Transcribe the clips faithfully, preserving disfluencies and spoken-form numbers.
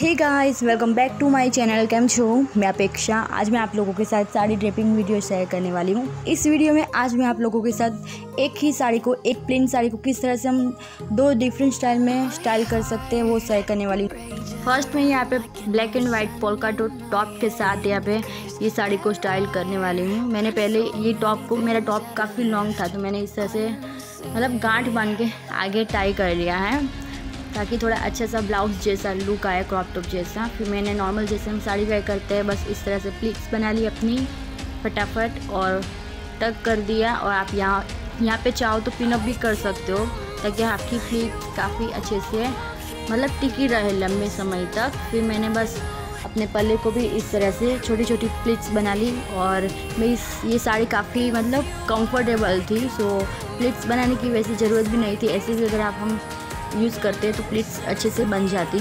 Hey guys, welcome back to my channel. कैम छो, मैं अपेक्षा। आज मैं आप लोगों के साथ साड़ी ड्रेपिंग वीडियो शेयर करने वाली हूँ। इस वीडियो में आज मैं आप लोगों के साथ एक ही साड़ी को, एक प्लेन साड़ी को किस तरह से हम दो डिफरेंट स्टाइल में स्टाइल कर सकते हैं वो शेयर करने वाली हूँ। फर्स्ट मैं यहाँ पे black and white polka dot top के साथ यहाँ पे ये साड़ी को स्टाइल करने वाली हूँ। मैंने पहले ये टॉप को, मेरा टॉप काफ़ी लॉन्ग था तो मैंने इस तरह से मतलब गांठ बांध के आगे टाई कर लिया है ताकि थोड़ा अच्छा सा ब्लाउज जैसा लुक आए, क्रॉप टॉप जैसा। फिर मैंने नॉर्मल जैसे हम साड़ी वेयर करते हैं बस इस तरह से प्लीट्स बना ली अपनी फटाफट और टक कर दिया। और आप यहाँ यहाँ पे चाहो तो पिन अप भी कर सकते हो ताकि आपकी प्लीट्स काफ़ी अच्छे से मतलब टिकी रहे लंबे समय तक। फिर मैंने बस अपने पल्ले को भी इस तरह से छोटी छोटी प्लीट्स बना ली और मैं इस ये साड़ी काफ़ी मतलब कंफर्टेबल थी, सो प्लीट्स बनाने की वैसे ज़रूरत भी नहीं थी। ऐसे भी अगर आप हम यूज़ करते हैं तो प्लीट्स अच्छे से बन जाती।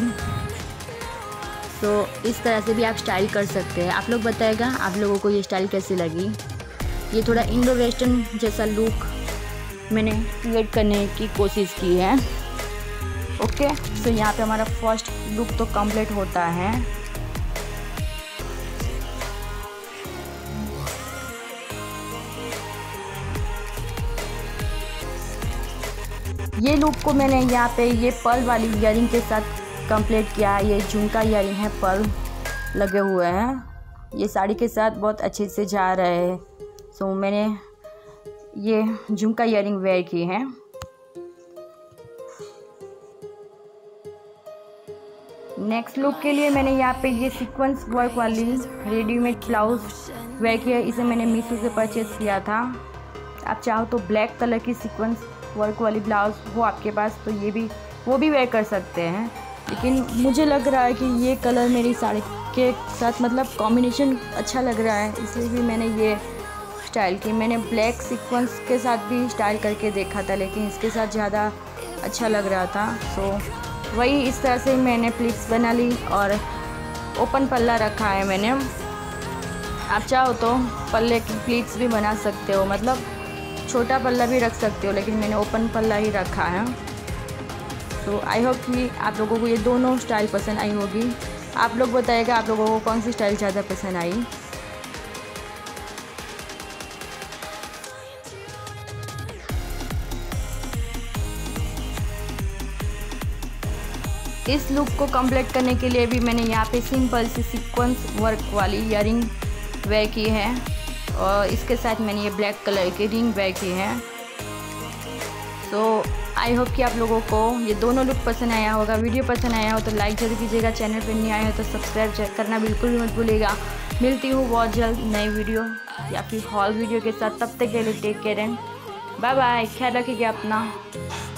तो इस तरह से भी आप स्टाइल कर सकते हैं। आप लोग बताएगा आप लोगों को ये स्टाइल कैसी लगी। ये थोड़ा इंडो वेस्टर्न जैसा लुक मैंने क्रिएट करने की कोशिश की है। ओके, तो यहाँ पे हमारा फर्स्ट लुक तो कंप्लीट होता है। ये लुक को मैंने यहाँ पे ये पर्ल वाली ईयरिंग के साथ कंप्लीट किया है। ये झुमका ईयरिंग है, पर्ल लगे हुए हैं, ये साड़ी के साथ बहुत अच्छे से जा रहे हैं। सो मैंने ये झुमका ईयरिंग वेयर की है। नेक्स्ट लुक के लिए मैंने यहाँ पे ये सीक्वेंस वर्क वाली रेडीमेड ब्लाउज वेयर किया है। इसे मैंने मीशो से परचेज़ किया था। आप चाहो तो ब्लैक कलर की सीक्वेंस वर्क वाली ब्लाउज हो आपके पास तो ये भी वो भी वेयर कर सकते हैं, लेकिन मुझे लग रहा है कि ये कलर मेरी साड़ी के साथ मतलब कॉम्बिनेशन अच्छा लग रहा है, इसलिए भी मैंने ये स्टाइल की। मैंने ब्लैक सीक्वेंस के साथ भी स्टाइल करके देखा था लेकिन इसके साथ ज़्यादा अच्छा लग रहा था। सो वही इस तरह से मैंने प्लीट्स बना ली और ओपन पल्ला रखा है मैंने। आप चाहो तो पल्ले की प्लीट्स भी बना सकते हो, मतलब छोटा पल्ला भी रख सकते हो, लेकिन मैंने ओपन पल्ला ही रखा है। तो आई होप कि आप लोगों को ये दोनों स्टाइल पसंद आई होगी। आप लोग बताइएगा आप लोगों को कौन सी स्टाइल ज़्यादा पसंद आई। इस लुक को कंप्लीट करने के लिए भी मैंने यहाँ पे सिंपल सी सीक्वेंस वर्क वाली ईयरिंग वेयर की है और इसके साथ मैंने ये ब्लैक कलर की रिंग वेयर की है। तो आई होप कि आप लोगों को ये दोनों लुक पसंद आया होगा। वीडियो पसंद आया हो तो लाइक जरूर कीजिएगा, चैनल पर नहीं आए हो तो सब्सक्राइब करना बिल्कुल भी मत भूलिएगा। मिलती हूँ बहुत जल्द नई वीडियो या फिर हॉल वीडियो के साथ। तब तक के लिए take care and bye bye. ख्याल रखिएगा अपना।